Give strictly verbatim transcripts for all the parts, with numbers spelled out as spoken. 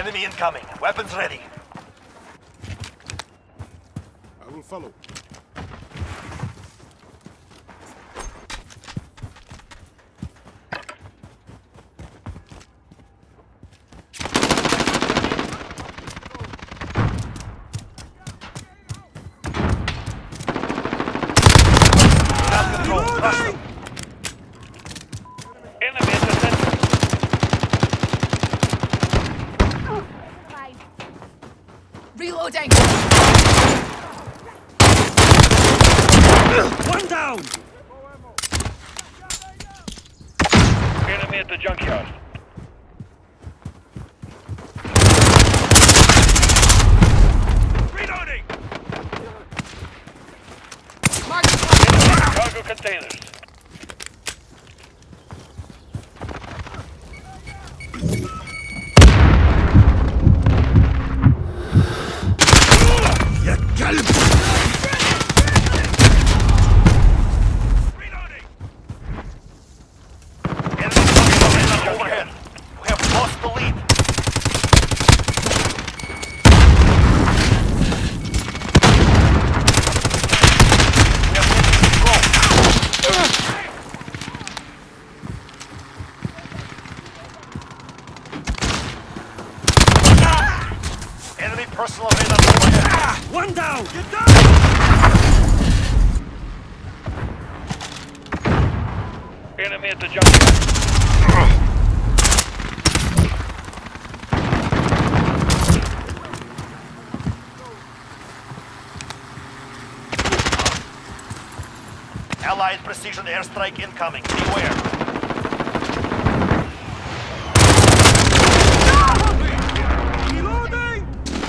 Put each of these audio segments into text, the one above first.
Enemy incoming. Weapons ready. I will follow. Got control. Crush them. Enemy at the center. Reloading! One down! Enemy at the junkyard. Reloading! Mark Enemy at cargo containers. Overhead. We have lost the lead. We have taken control. Enemy personal radar overhead. One down! Get down! Enemy at the junkyard. Allied precision airstrike incoming. Beware. Reloading!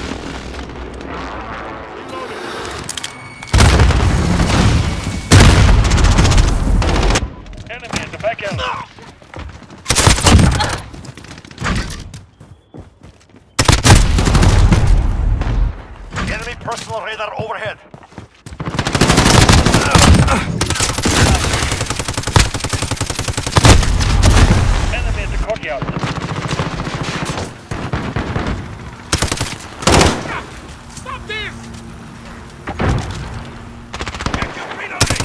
Enemy at the back alley. Enemy personal radar overhead. Enemy at the courtyard. Stop this! Reloading!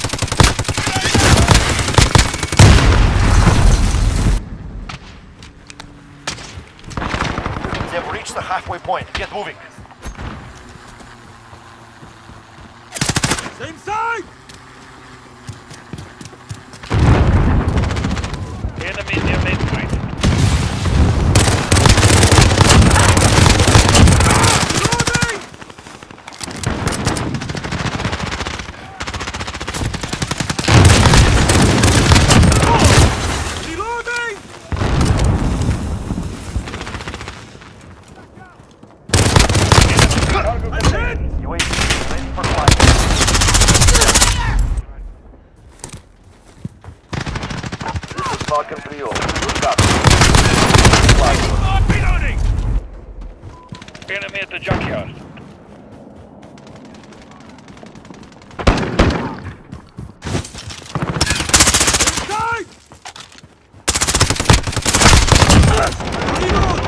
They have reached the halfway point. Get moving. Same side! Enemy near Main Street. Reloading! Reloading! Cargo contained. U A V ready for flight. This is Falcon three oh. Good copy. Fly. Reloading! Enemy at the junkyard. Inside! Reload!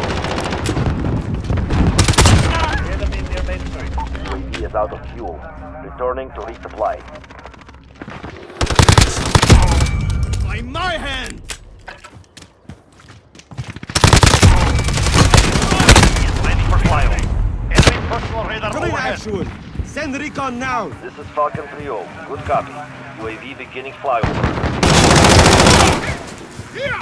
Enemy near Main Street. U A V is out of fuel. Returning to resupply. By my hand! Is ready for flyover. Enemy personal radar overhead. actual! Send recon now! This is Falcon three oh. Good copy. U A V beginning flyover. Here!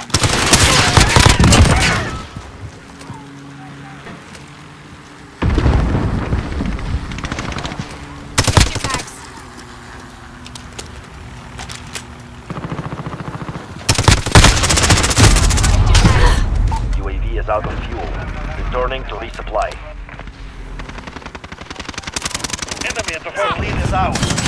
U A V is out of fuel. Returning to resupply. Enemy at the front. Lead is out.